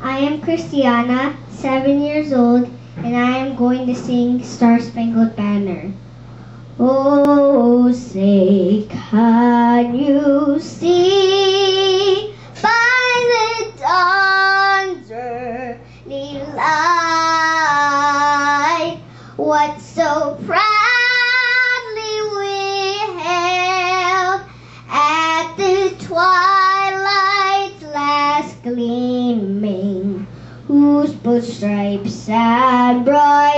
I am Christiana, 7 years old, and I am going to sing Star Spangled Banner. Oh, say, can you see by the dawn's early light what so proudly we hailed at the twilight's last gleaming, whose bold stripes and bright